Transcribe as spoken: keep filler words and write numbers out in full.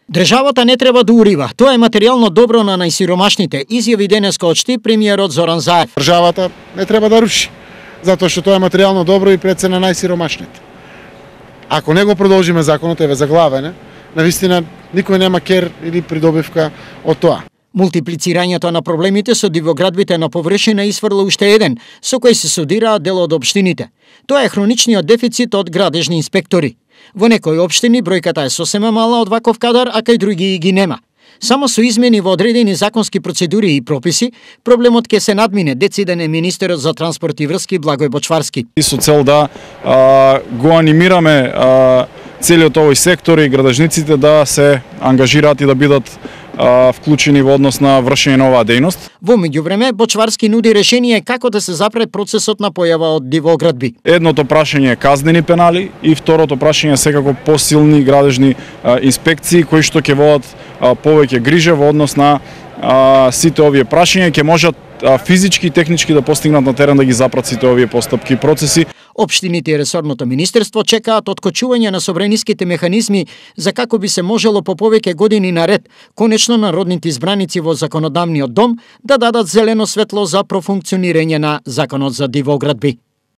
Државата не треба да урива. Тоа е материјално добро на најсиромашните, изјави денеска од Штип премиерот Зоран Заев. Државата не треба да руши, затоа што тоа е материјално добро и пред се на најсиромашните. Ако не го продолжиме законот, еве заглавене, навистина никој нема кер или придобивка од тоа. Мултиплицирањето на проблемите со дивоградбите на површина исфрла уште еден, со кој се судираат дел од општините. Тоа е хроничниот дефицит од градежни инспектори. Во некои општини бројката е сосема мала од ваков кадар, а кај други ги нема. Само со измени во одредени законски процедури и прописи, проблемот ќе се надмине, дециден министерот за транспорт и врски Благој Бочварски. И со цел да а, го анимираме а, целиот овој сектор и градежниците да се ангажираат и да бидат а, вклучени во однос на вршење на оваа дејност. Во меѓувреме, Бочварски нуди решение како да се запре процесот на појава од дивоградби. Едното прашање е казнени пенали и второто прашање е секако посилни градежни а, инспекции кои што ќе водат а, повеќе грижа во однос на а, сите овие прашања, ќе можат а, физички и технички да постигнат на терен да ги запрат сите овие постапки и процеси. Општините и ресорното министерство чекаат откочување на собраниските механизми за како би се можело по повеќе години наред конечно народните избраници во законодавниот дом да дадат зелено светло за профункционирање на законот за дивоградби.